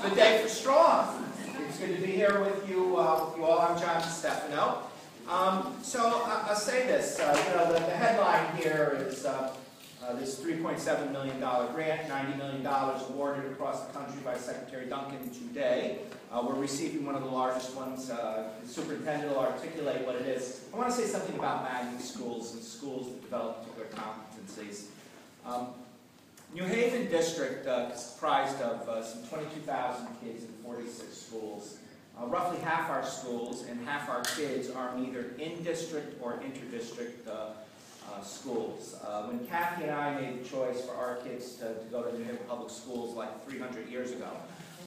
the day for Strong. It's good to be here with you all. I'm John Stefano. So I'll say this. The headline here is this $3.7 million grant, $90 million awarded across the country by Secretary Duncan today. We're receiving one of the largest ones. The superintendent will articulate what it is. I want to say something about magnet schools and schools that develop particular competencies. New Haven District is comprised of some 22,000 kids in 46 schools. Roughly half our schools and half our kids are either in-district or inter-district schools. When Kathy and I made the choice for our kids to go to New Haven Public Schools like 300 years ago,